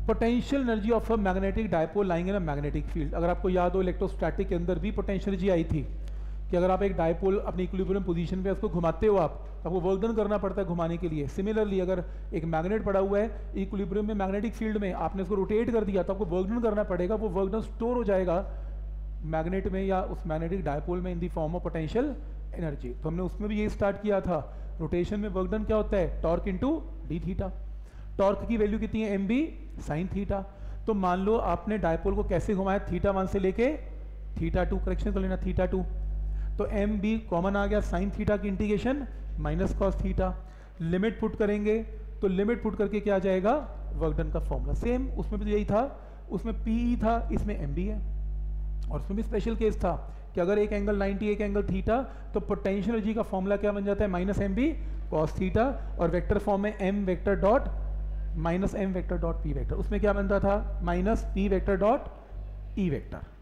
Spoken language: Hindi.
Potential energy of a magnetic dipole lying in a magnetic field. अगर आपको याद हो इलेक्ट्रोस्टैटिक के अंदर भी पोटेंशियल एनर्जी आई थी कि अगर आप एक डायपोल अपनी इक्विलिब्रियम पोजीशन पे उसको घुमाते हो आप, तो आपको वर्क डन करना पड़ता है घुमाने के लिए। सिमिलरली अगर एक मैग्नेट पड़ा हुआ है इक्विलिब्रियम में मैग्नेटिक फील्ड में, आपने उसको रोटेट कर दिया तो आपको वर्क डन करना पड़ेगा, वो वर्क डन स्टोर हो जाएगा मैग्नेट में या उस मैग्नेटिक डायपोल में in the form of potential energy. तो हमने उसमें भी ये स्टार्ट किया था, रोटेशन में वर्क डन क्या होता है, torque into d theta. Torque की वैल्यू कितनी है, एम बी साइन थीटा। तो मान लो आपने डायपोल को कैसे घुमाया, थीटा 1 से लेके थीटा 2, करेक्शन कर लेना थीटा 2, तो एम बी कॉमन आ गया, साइन थीटा की integration minus cos theta. Limit put करेंगे तो लिमिट पुट करके क्या आ जाएगा, वर्क डन का फॉर्मूला। सेम उसमें भी यही था, उसमें पी था, इसमें एम बी है। और उसमें भी स्पेशल केस था कि अगर एक एंगल 90 एक एंगल थीटा, तो पोटेंशियल एनर्जी का फॉर्मूला क्या बन जाता है, minus M B cos theta, और वेक्टर फॉर्म में M vector dot minus M vector dot P vector. उसमें क्या बनता था, minus P vector dot E vector.